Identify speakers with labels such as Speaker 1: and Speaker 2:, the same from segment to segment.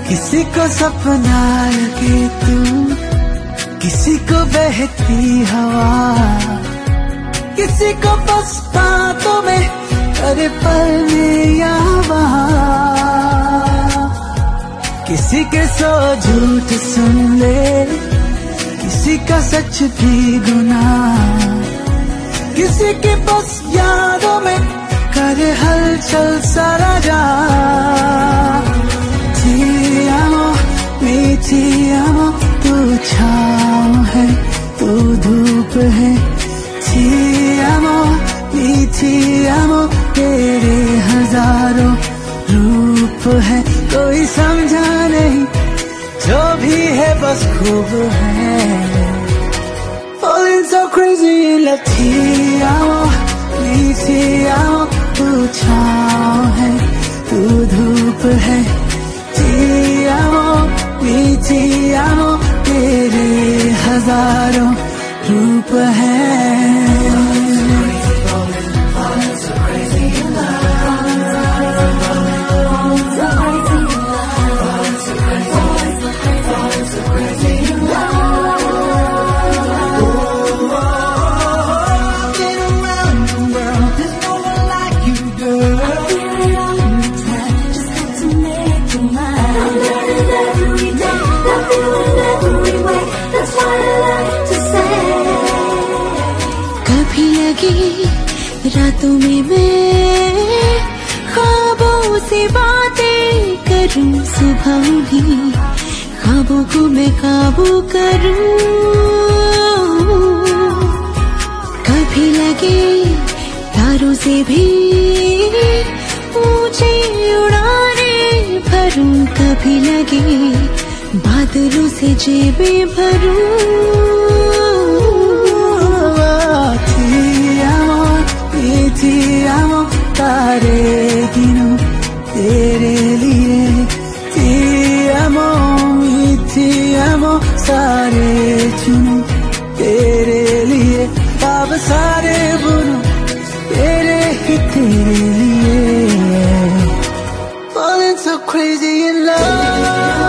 Speaker 1: किसी को सपना लगे तू, किसी को बहती हवा, किसी को बस बातों में करे पल में या वहाँ। किसी के सौ झूठ सुन ले, किसी का सच भी गुनाह, किसी के बस यादों में करे हलचल सारा जहां। Ti amo, mi ti amo, तू छाँव है तू धूप है। Ti amo, mi ti amo, तेरे हजारों रूप है। कोई समझा नहीं जो भी है बस खूब है। Falling so crazy in love। Ti amo, mi ti amo, तू छाँव है तू धूप है। Ti amo, mi ti amo, तेरे हजारों रूप हैं।
Speaker 2: रातों में मैं ख्वाबों से बातें करूं, सुबह भी ख्वाबों को मैं काबू करूं। कभी लगे तारों से भी ऊंची उड़ाने भरूं, कभी लगे बादलों से जेबें भरूं। Ti amo, तारे गिनूं तेरे लिए। Ti amo, ti amo, सारे चुनूं तेरे लिए। ख्वाब सारे बुनूं तेरे ही तेरे लिए। Falling so crazy in love।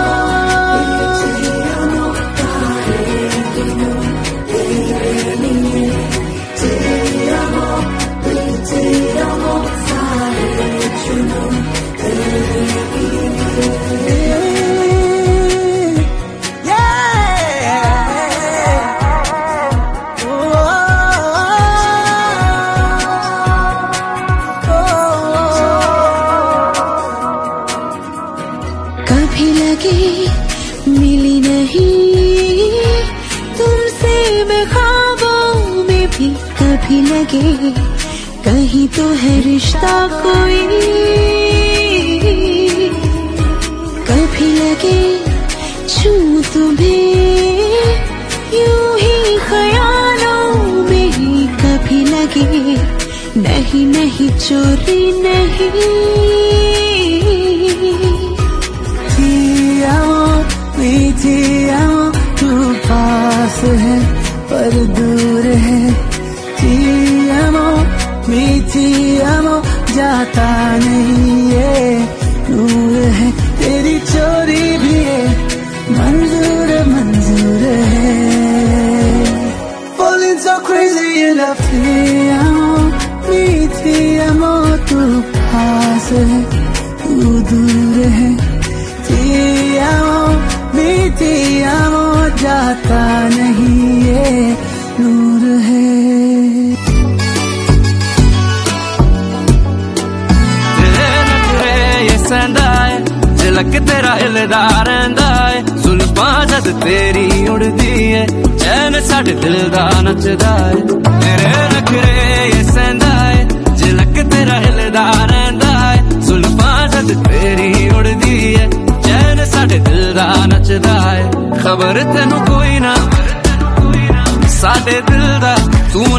Speaker 2: कभी लगे मिली नहीं तुमसे मैं ख्वाबों में भी, कभी लगे कहीं तो है रिश्ता कोई, कभी लगे छूं तुम्हें यूं ही ख्यालों में ही, कभी लगे नहीं नहीं चोरी नहीं।
Speaker 1: Ti amo, तू पास है पर दूर है। Ti amo, mi ti amo, जाता नहीं ये दूर है। तेरी चोरी भी है मंजूर मंजूर है। Falling so crazy in love। Ti amo, mi ti amo, तू पास है तू दूर है। Ti amo, mi ti amo, जाता नहीं ये नूर है।
Speaker 3: तेरे नखरे ये सहंदा है, झलक तेरा हिलदा रहिंदा है। जुल्फां जद तेरी उड़दी है, चैन साडे दिल दा नचदा है। तेरे नखरे ये सहंदा है, झलक तेरा हिलदा रहिंदा है। जुल्फां जद तेरी उड़दी है, चैन साडे दिल दा नचदा है। खबर तेनू कोई ना साडे दिल दा, तू